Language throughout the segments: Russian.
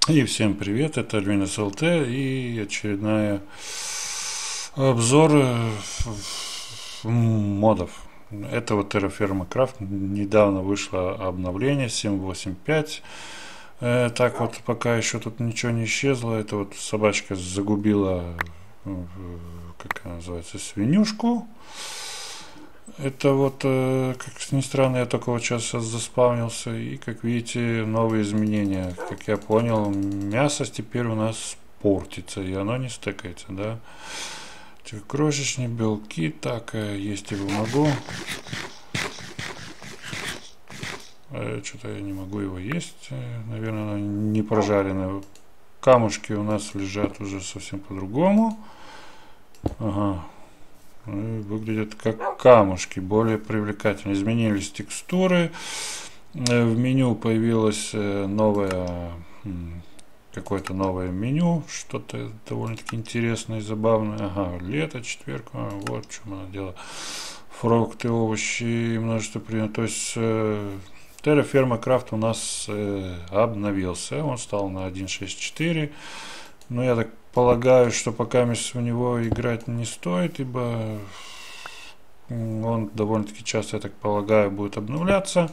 И всем привет, это Альвинус ЛТ и очередная обзор модов. Это вот Terraform Craft. Недавно вышло обновление 7.8.5. Так вот, пока еще тут ничего не исчезло. Это вот собачка загубила, как она называется, свинюшку. Это вот, как ни странно, я только вот сейчас заспавнился. И, как видите, новые изменения. Как я понял, мясо теперь у нас портится, и оно не стыкается, да. Крошечные белки, так, есть его могу. Что-то я не могу его есть. Наверное, оно не прожаренное. Камушки у нас лежат уже совсем по-другому. Ага. Выглядят как камушки, более привлекательно. Изменились текстуры. В меню появилось новое, какое-то новое меню, что-то довольно-таки интересное и забавное. Ага, лето, четверг, вот в чем оно дело. Фрукты, овощи, множество примеров. То есть Terraform Craft у нас обновился. Он стал на 1.6.4. Но я так полагаю, что пока в него играть не стоит, ибо он довольно-таки часто, я так полагаю, будет обновляться.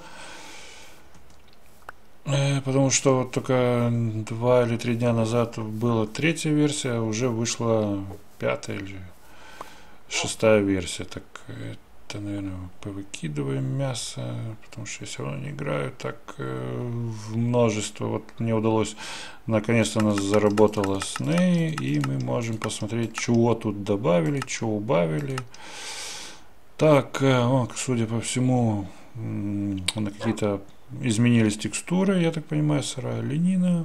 Потому что вот только 2 или 3 дня назад была третья версия, а уже вышла 5-я или 6-я версия. Так это, наверное, повыкидываем мясо, потому что я все равно не играю так в множество. Вот мне удалось, наконец-то у нас заработала SNEI, и мы можем посмотреть, чего тут добавили, чего убавили. Так, судя по всему, на какие-то изменились текстуры, я так понимаю, сырая ленина.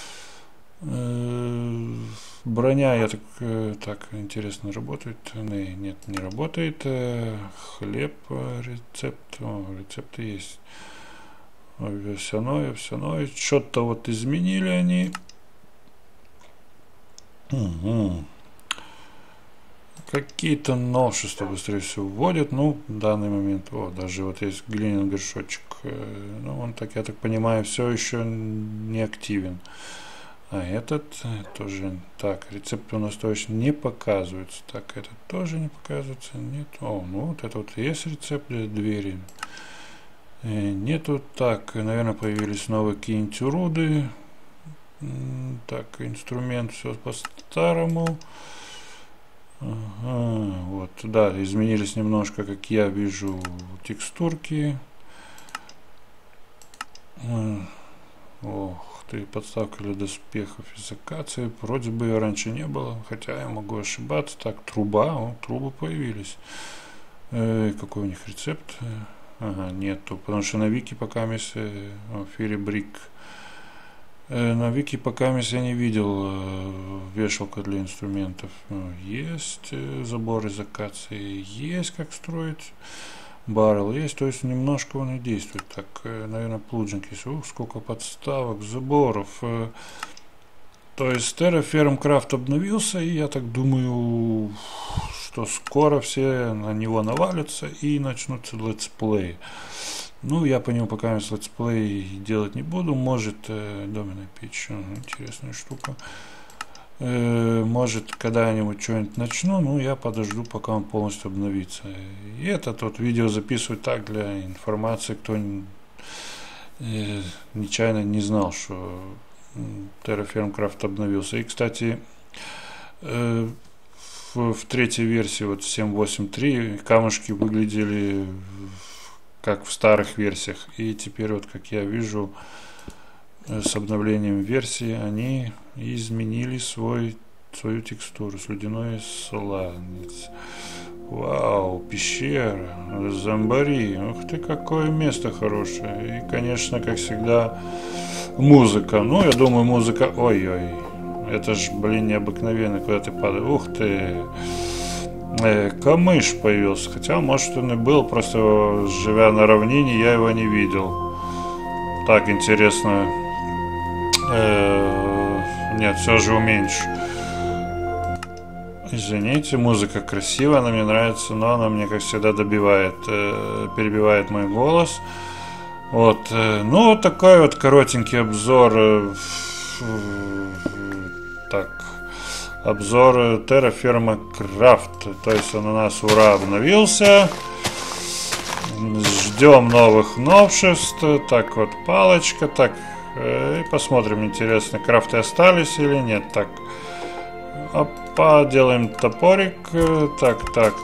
Броня, я так интересно, работает? Нет, не работает. Хлеб, рецепт. Рецепты есть. Овсяной. Что-то вот изменили они. Угу. Какие-то новшества, быстрее всего, вводят. Ну, в данный момент. Даже вот есть глиняный горшочек. Ну, он так, я так понимаю, все еще не активен. А этот тоже. Так, рецепты у нас точно не показываются. Так, этот тоже не показывается. Нет. Ну вот это вот есть рецепт для двери. Нету. Так, наверное, появились новые какие-нибудь уроды. Так, инструмент все по-старому. Ага, вот, да, изменились немножко, как я вижу, текстурки. Ох ты, подставка для доспехов из акации. Вроде бы ее раньше не было, хотя я могу ошибаться. Так, труба, трубы появились. Какой у них рецепт? Ага, нету, потому что на вики пока ферибрик. На вики пока я не видел вешалка для инструментов. Есть забор из акации, есть как строить. Баррел есть, то есть немножко он и действует. Так, наверное, плуджинг есть. Сколько подставок, заборов. То есть Terraform Craft обновился, и я так думаю, что скоро все на него навалятся и начнутся летсплеи. Ну, я по нему пока летсплей делать не буду. Может, доменная печь, интересная штука. Может, когда-нибудь что-нибудь начну, но я подожду, пока он полностью обновится. И это тут видео записываю так для информации, кто нечаянно не знал, что Terraform Craft обновился. И, кстати, в третьей версии, вот 7.8.3, камушки выглядели как в старых версиях. И теперь, вот как я вижу, с обновлением версии они изменили свою текстуру. Слюдяной сланец. Вау, пещера, зомбари. Ух ты, какое место хорошее. И, конечно, как всегда, музыка. Ну, я думаю, музыка... Ой-ой. Это ж, необыкновенно, куда ты падаешь. Ух ты. Камыш появился. Хотя, может, он и был, просто живя на равнине, я его не видел. Так, интересно. Нет, все же уменьшу. Извините, музыка красивая, она мне нравится, но она мне, как всегда, перебивает мой голос. Вот, ну, такой вот коротенький обзор Так. Обзор Terra Firma Craft. То есть он у нас, ура, обновился. Ждем новых новшеств. Так, вот палочка. Так, и посмотрим, интересно, крафты остались или нет. Так, опа, делаем топорик. Так.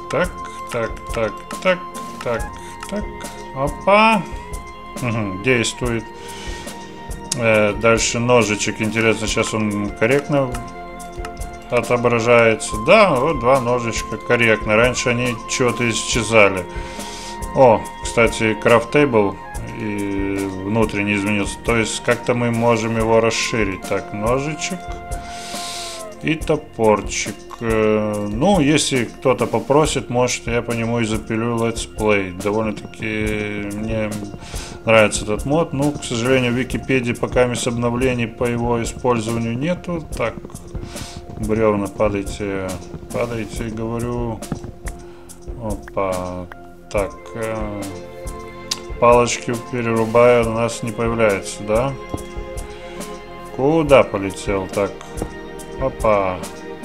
Опа. Угу, действует. Дальше ножичек. Интересно, сейчас он корректно отображается. Да, вот два ножичка корректно. Раньше они чего-то исчезали. О, кстати, крафт тейбл и внутренне изменился. То есть как-то мы можем его расширить. Так, ножичек и топорчик. Ну, если кто-то попросит, может, я по нему и запилю летсплей. Довольно-таки мне нравится этот мод. Ну, к сожалению, в Википедии пока без обновлений по его использованию нету. Так, бревна, падайте, говорю. Опа. Так, палочки перерубая у нас не появляется, да? Куда полетел? Так, опа.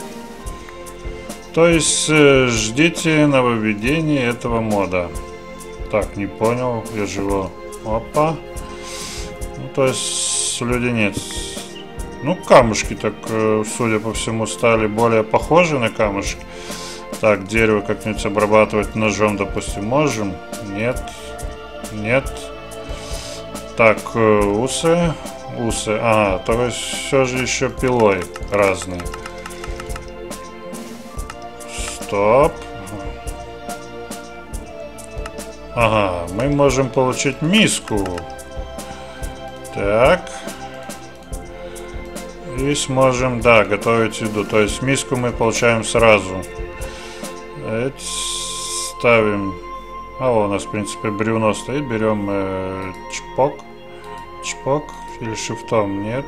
То есть ждите нововведения этого мода. Так, не понял, я же его... Опа. Ну, то есть люди Ну, камушки так, судя по всему, стали более похожи на камушки. Так, дерево как-нибудь обрабатывать ножом, допустим, можем? Нет. Так, усы. Ага, то есть все же еще пилой разные. Стоп. Ага, мы можем получить миску. Так. И сможем, да, готовить еду. То есть миску мы получаем сразу. Ставим. А у нас, в принципе, бревно стоит. Берем чпок. Или шифтом, нет.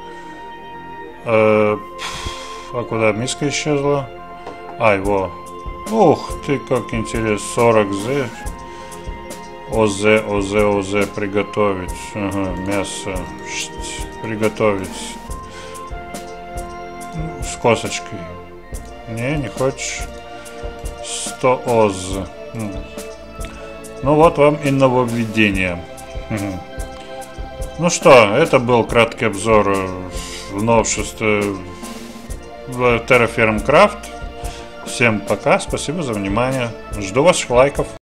А куда миска исчезла? Ай, во. Ух ты, как интересно. 40Z. ОЗ приготовить. Ага, мясо. Приготовить. С косточкой. Не хочешь? 100 ОЗ. Ну вот вам и нововведение. Ну что, это был краткий обзор новшеств в Terra Firma Craft. Всем пока, спасибо за внимание. Жду ваших лайков.